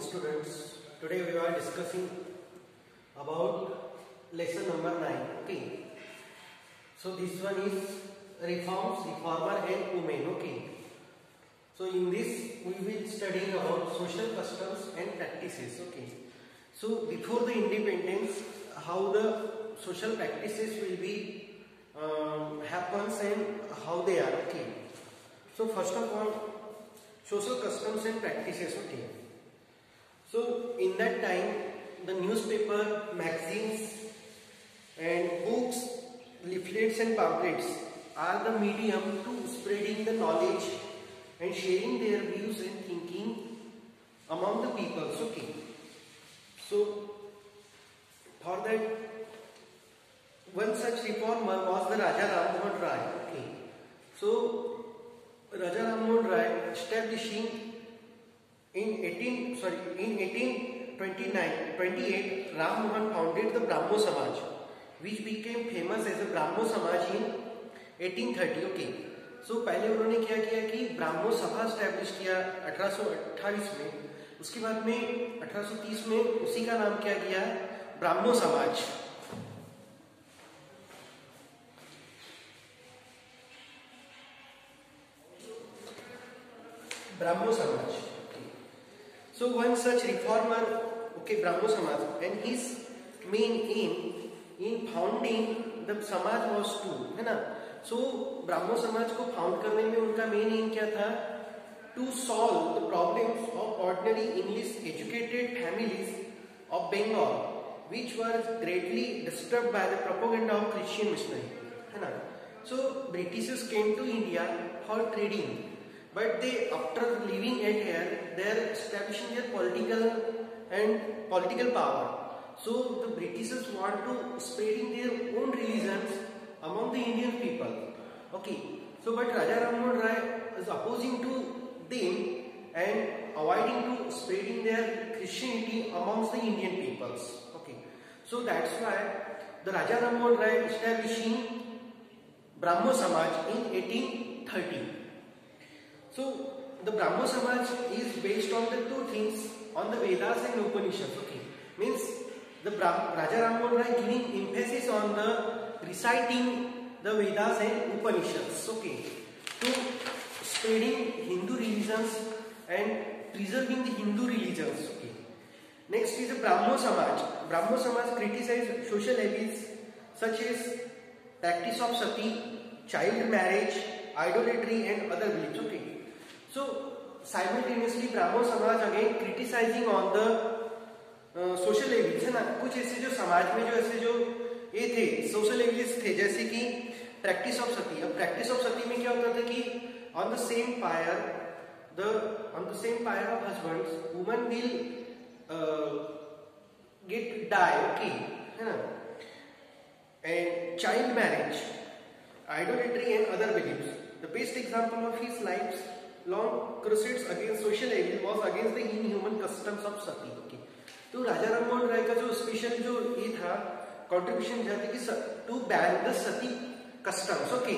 students. Today we are discussing about lesson number 9. Okay. So this one is reforms, reformer and women. Okay. So in this we will study about social customs and practices. Okay. So before the independence, how the social practices will be happens and how they are. Okay. So first of all, social customs and practices. Okay. So in that time, the newspaper, magazines and books, leaflets and pamphlets are the medium to spreading the knowledge and sharing their views and thinking among the people. Okay. So for that, one such reformer was the Raja Ram Mohan Rai. Okay. So Raja Ram Mohan Rai establishing in 1828, Ram Mohan founded the Brahmo Samaj, which became famous as the Brahmo Samaj in 1830. Okay. So पहले उन्होंने क्या किया कि ब्राह्मो सभा establish किया 1828 में, उसके बाद में 1830 में उसी का नाम क्या किया, ब्राह्मो समाज. ब्राह्मो समाज. So one such reformer, okay, Brahmo Samaj, and his main aim in founding the Samaj was to, है ना. So Brahmo Samaj को found करने में उनका main aim क्या था? To solve the problems of ordinary English educated families of Bengal, which were greatly disturbed by the propaganda of Christian missionary, है ना. So Britishers came to India for trading. But they, after living at here, they are establishing their political power. So the Britishers want to spreading their own religions among the Indian people. Okay. So but Raja Ram Mohan Rai is opposing to them and avoiding to spreading their Christianity amongst the Indian peoples. Okay. So that's why the Raja Ram Mohan Rai establishing Brahmo Samaj in 1830. So the Brahmo Samaj is based on the two things, on the Vedas and Upanishads. Okay, means the Raja Ram Mohan Rai giving emphasis on the reciting the Vedas and Upanishads. Okay, to spreading Hindu religions and preserving the Hindu religions. Okay. Next is the Brahmo Samaj. Brahmo Samaj criticized social evils such as practice of sati, child marriage, idolatry and other beliefs. Okay. So simultaneously Brahmo Samaj again criticizing on the social evils, है ना. कुछ ऐसे जो समाज में जो ऐसे जो ये थे social evils थे, जैसे कि practice of sati. अब practice of sati में क्या होता था कि on the same pyre of husbands, woman will get die. Okay, है ना. And child marriage, idolatry and other beliefs. The best example of his life's long crusades against social evil was against the inhuman customs of sati. Okay. तो राजा राम मोहन राय का जो special जो ये था contribution था कि to ban the sati customs. Okay.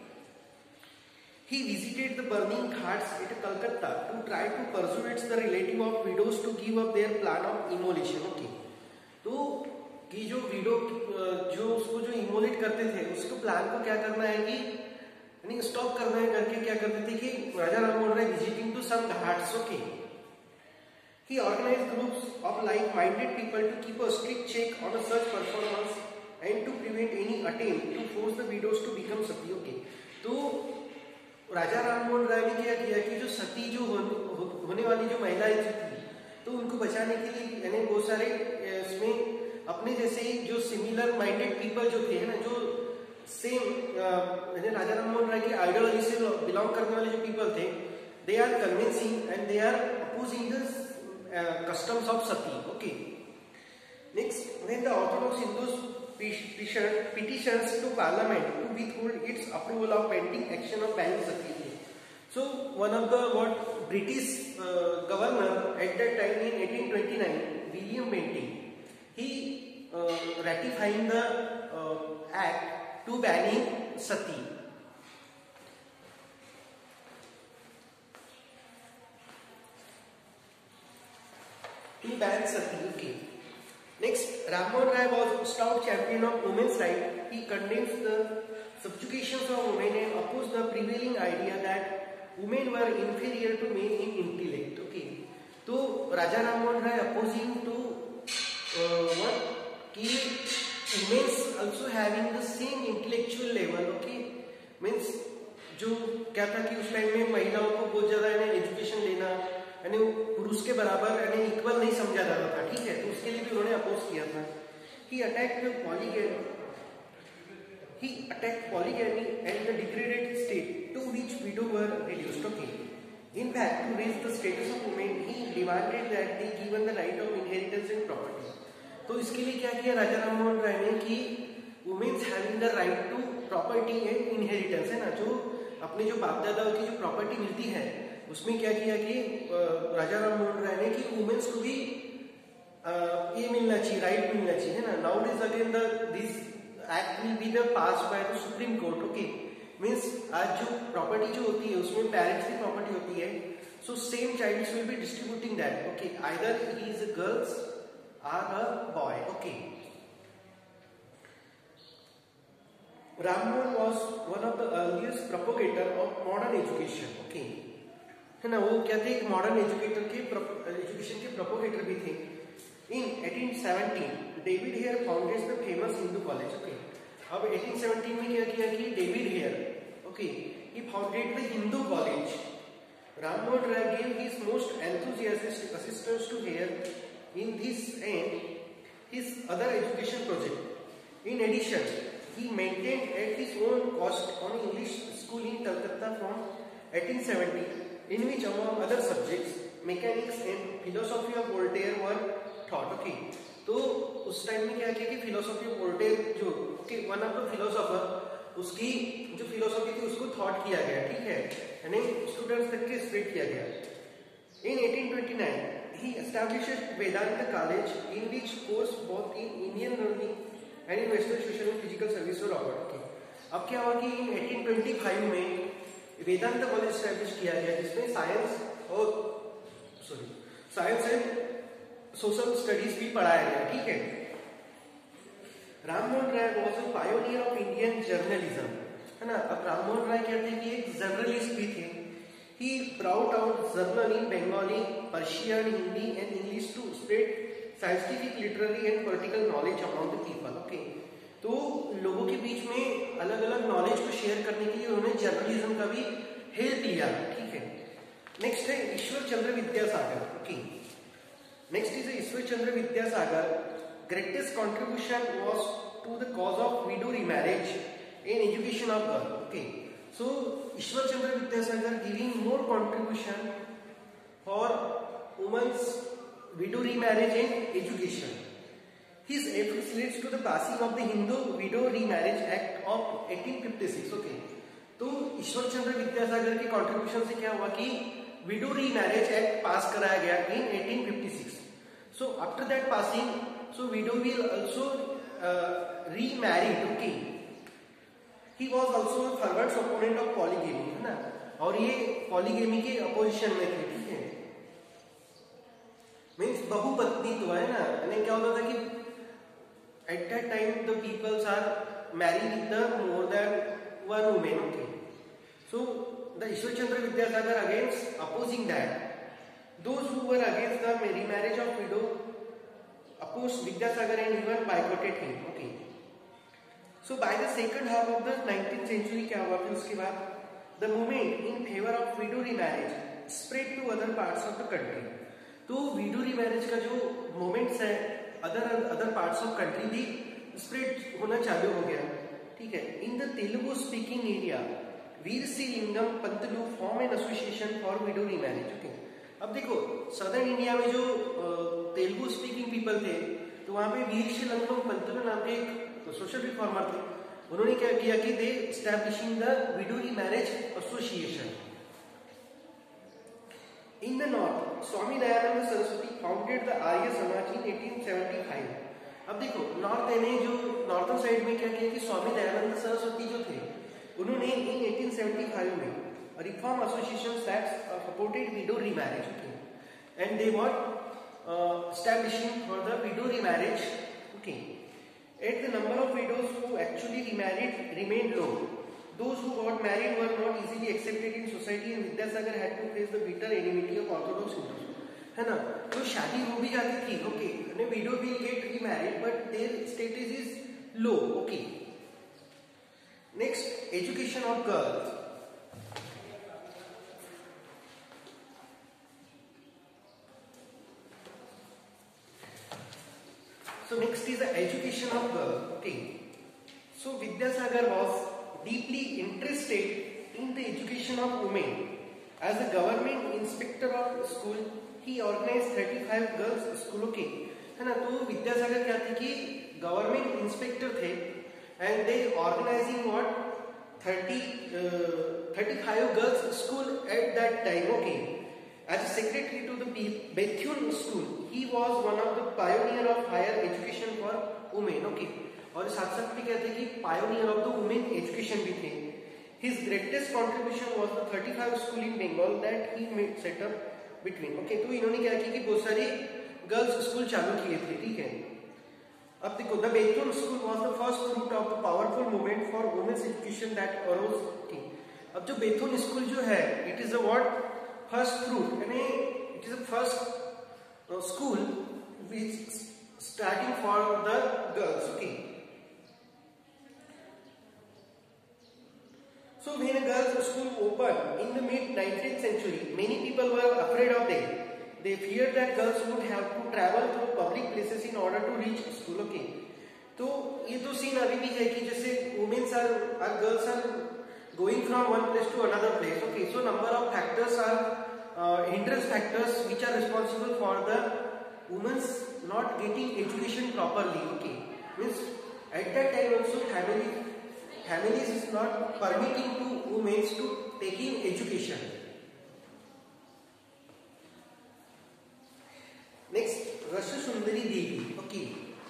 He visited the burning ghats at Calcutta to try to persuade the relative of widows to give up their plan of immolation. Okay. तो कि जो window जो उसको जो immolate करते थे उसको plan को क्या करना है कि नहीं स्टॉप करना है करके क्या करते थे कि Raja Ram Mohan Roy visiting to some ghats. Okay. He organized groups of like-minded people to keep a strict check on such performance and to prevent any attempt to force the widows to become sati. Okay. तो राजा राम मोहन राय ने क्या किया कि जो सती जो होने वाली जो महिलाएं थी तो उनको बचाने के लिए यानी बहुत सारे इसमें अपने जैसे ही जो सिमिलर माइंडेड पीपल जो थे ना, जो सेम राजा राम मोहन राय की आइडियोलॉजी से बिलोंग करने वाले जो पीपल थे, they are convincing and they are opposing the customs of sati. Okay. Next, when the orthodox Hindus petitions to parliament to withhold its approval of pending action of banning sati. So one of the British governor at that time in 1829, William Bentinck, he ratifying the act to banning sati. in ban sati. Okay. Next, Ram Mohan Rai was a stout champion of women's rights. He condemns the subjugations of women and opposed the prevailing idea that women were inferior to men in intellect. Okay. तो राजा राम मोहन राय opposing to what कि women's also having the same intellectual level. Okay. Means जो क्या था कि उस time में महिलाओं को बहुत ज्यादा एजुकेशन लेना यानी पुरुष के बराबर यानी इक्वल नहीं समझा जाता था. ठीक है. तो उसके लिए भी उन्होंने अपोज किया था. He attacked polygamy and the degraded state to which widows were reduced. Okay. In fact, to raise the status of women, he demanded that they given the right of inheritance and property. तो इसके लिए क्या किया राजा राम मोहन राय ने कि women's having the right to property and inheritance है ना, जो अपने जो बाप दादाओं की जो प्रॉपर्टी मिलती है उसमें क्या किया कि राजा राम मोहन राय ने कि वुमेन्स को भी ये मिलना चाहिए, राइट मिलना चाहिए है ना. Now is again this act will be the pass by the supreme court. Okay. Means आज जो प्रॉपर्टी जो होती है उसमें पेरेंट्स की प्रॉपर्टी होती है. So same child will be distributing that. Okay. Either he is a girls or a boy. Okay. Ram Mohan was one of the earliest propagator of modern education. Okay. है ना, वो क्या थे, एक modern education के propagator भी थे. In 1817, David Hare founded the famous Hindu college. Okay. अब 1817 में क्या किया कि David Hare, okay, he founded the Hindu college. Ram Mohan Rai gave his most enthusiastic assistance to Hare in this and his other education project. In addition, he maintained at his own cost an English school in Calcutta from 1870, in which among other subjects, mechanics and philosophy of Voltaire were taught. Okay. तो उस time में क्या किया कि philosophy of Voltaire जो one of the philosopher, उसकी जो philosophy थी उसको थॉट किया गया. ठीक है. यानी स्टूडेंट्स तक के स्प्रेड किया गया. In 1829, he established Vedanta College, in which course both in Indian learning and in Western social and physical service were offered. Okay. अब क्या हुआ कि in 1825 में वेदांत कॉलेज स्टैब्लिश किया गया जिसमें साइंस एंड सोशल स्टडीज भी पढ़ाया गया. ठीक है. Ram Mohan Roy was a pioneer of Indian journalism है ना. अब राम मोहन राय क्या थे कि एक जर्नलिस्ट भी थे. He brought out journal in Bengali, Persian, Hindi and English to spread scientific, literary and political knowledge among the people. Okay. तो लोगों के बीच में अलग अलग नॉलेज को शेयर करने के लिए उन्होंने जर्नलिज्म का भी हेल्प लिया. ठीक है. नेक्स्ट है Ishwar Chandra Vidyasagar. Okay. Next is Ishwar Chandra Vidyasagar. Greatest contribution was to the cause of widow remarriage and education of girl. Okay. So Ishwar Chandra Vidyasagar giving more contribution for women's widow remarriage and education. His efforts leads to the passing of the Hindu Widow Remarriage Act of 1856. Okay. तो ईश्वर चंद्र विद्यासागर के contribution से क्या हुआ कि window remarriage act पास कराया गया in 1856. So after that passing, so widow will also remarried. Okay. He was also a fervent opponent of polygamy है ना, और ये polygamy के अपोजिशन में थे. ठीक है. मीन्स बहुपत्नी तो है ना, यानी क्या होता था कि at that time the peoples are marrying with the more than one women. Okay. So the Ishwar Chandra Vidyasagar against opposing that those who were against the remarriage of widow opposed Vidyasagar and even boycotted him. Okay. So by the second half of the 19th century क्या हुआ फिर उसके बाद, the movement in favour of widow remarriage spread to other parts of the country. तो window remarriage का जो moments है other parts of country भी स्प्रेड होना चालू हो गया. ठीक है. In the Telugu speaking area Veeresalingam Pantulu form an association for widow remarriage. Okay. अब देखो सदर्न इंडिया में जो तेलुगु स्पीकिंग पीपल थे तो वहां पे वीर सी लिंगम पंतलू नाम के एक सोशल रिफॉर्मर थे. उन्होंने क्या किया कि they establishing the widow remarriage association. In the north, Swami Dayananda Saraswati founded the Arya Samaj in 1875. अब देखो नॉर्थ ने जो नॉर्थन साइड में क्या किया कि स्वामी दयानंद सरस्वती जो थे उन्होंने इन 1875 में reform association that supported widow remarriage. And they what establishing for the widow remarriage. Okay. Yet the number of widows who actually remarried remained low. Those who got married were not easily accepted in society and Vidyasagar had to face the bitter enmity of Orthodox Hindus. है ना, तो शादी हो भी जाती थी, okay, and widow will get remarried, but their status is low. Okay. Next, education of girls. So next is the education of girls. Okay. So Vidyasagar was deeply interested in the education of women. As a government inspector of school, he organized 35 girls school. Okay, है ना, तो विद्यासागर क्या थे कि government inspector थे and they organizing what 35 girls school at that time. Okay, as a secretary to the Bethune school he was one of the pioneer of higher education for women. Okay, और साथ साथ भी कहते हैं कि pioneer of the women education भी थे. His greatest contribution was the 35 school in Bengal that he made set up between. Okay, तो इन्होंने क्या किया कि बहुत सारे गर्ल्स स्कूल चालू किए थे. ठीक है, अब देखो, the Bethune school was the first fruit of the powerful movement for women's education that arose. Okay, अब जो बेथुन स्कूल जो है, it is a what first fruit, यानी it is a first school which starting for the girls. Okay, so when a girls' school opened in the mid 19th century, many people were afraid of them. They feared that girls would have to travel through public places in order to reach school. Okay, तो ये तो scene अभी भी है कि जैसे women are girls are going from one place to another place. Okay, so number of factors are hindrance factors which are responsible for the women's not getting education properly. Okay, means at that time also families is not permitting to women to taking education. Next, Rasa Sundari Devi. Okay,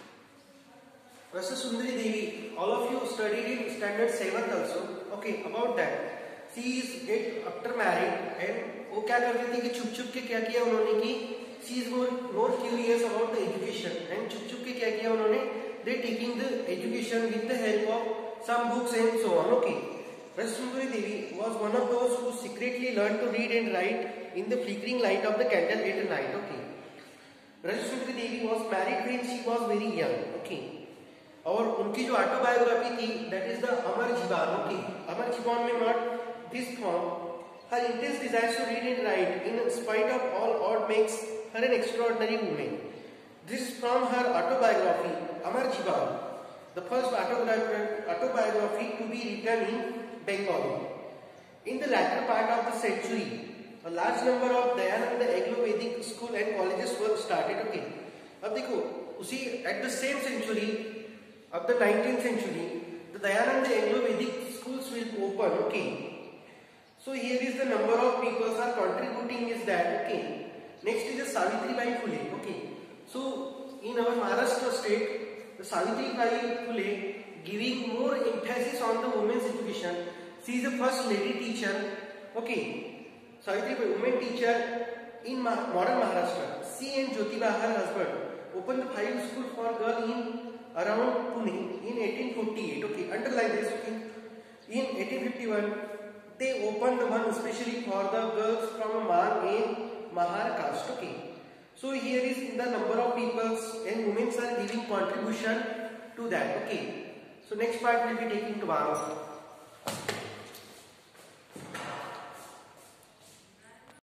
Rasa Sundari Devi, all of you studied in standard 7th also. Okay, about that, she is get after married and वो क्या करती थी कि छुप छुप के क्या किया उन्होंने कि she is more curious about the education and छुप छुप के क्या किया उन्होंने, they taking the education with the help of some books and so on. Okay, Rasa Sundari Devi was one of those who secretly learned to read and write in the flickering light of the candle at night. Okay, Rasa Sundari Devi was married when she was very young. Okay, और उनकी जो autobiography थी that is the अमर जीवन. Okay, अमर जीवन में what this form her intense desire to read and write in spite of all odd makes her an extraordinary woman. This is from her autobiography Amar Jivan, the first autobiography to be written in Bengali. In the latter part of the century, a large number of Dayananda Anglo-Vedic school and colleges were started. Okay, अब देखो उसी at the same century of the 19th century, the Dayananda Anglo-Vedic schools will open. Okay, so here is the number of people are contributing is that. Okay, next is the Savitribai Phule. Okay, so in our Maharashtra state, the Savitribai Phule giving more emphasis on the women's education. She is the first lady teacher. Okay, Savitribai, women teacher in modern Maharashtra. She and Jyotiba, her husband, opened the 5 school for girls in around Pune in 1848. Okay, underline this. Okay, in 1851, they opened one especially for the girls from Mang and Mahar caste. Okay, so here is the number of peoples and women are giving contribution to that. Okay, so next part will be taking tomorrow.